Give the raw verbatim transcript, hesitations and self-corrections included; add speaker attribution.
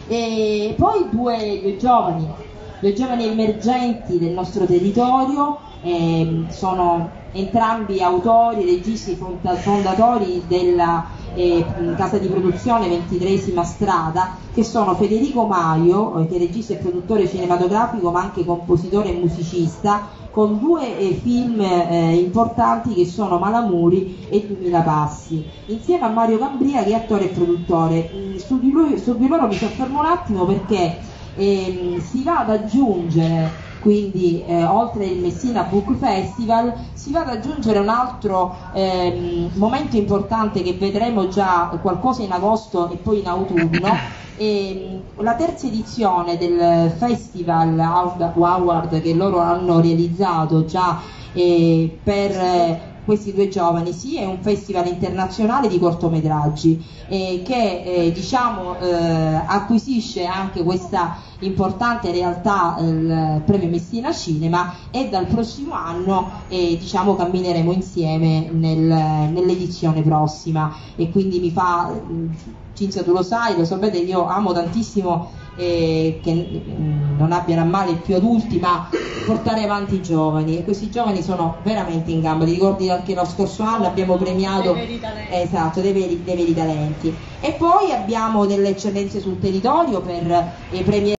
Speaker 1: E poi due, due giovani, due giovani emergenti del nostro territorio, eh, sono entrambi autori, registi, fondatori della eh, casa di produzione ventitreesima Strada, che sono Federico Maio, che è regista e produttore cinematografico ma anche compositore e musicista, con due eh, film eh, importanti che sono Malamuri e Duemila passi, insieme a Mario Cambria che è attore e produttore. Su di, lui, su di loro mi soffermo un attimo perché eh, si va ad aggiungere, quindi eh, oltre il Messina Book Festival si va ad aggiungere un altro ehm, momento importante che vedremo già qualcosa in agosto e poi in autunno. E la terza edizione del Festival Award che loro hanno realizzato già eh, per eh, questi due giovani, sì, è un festival internazionale di cortometraggi eh, che eh, diciamo eh, acquisisce anche questa importante realtà, il premio Messina Cinema, e dal prossimo anno eh, diciamo cammineremo insieme nel, nell'edizione prossima, e quindi mi fa, Cinzia tu lo sai, lo sapete, io amo tantissimo eh, che mh, non abbiano a male i più adulti ma portare avanti i giovani, e questi giovani sono veramente in gamba. Ti ricordi anche lo scorso anno abbiamo premiato
Speaker 2: dei veri talenti,
Speaker 1: esatto, dei veri, dei veri talenti. E poi abbiamo delle eccellenze sul territorio per eh, premiare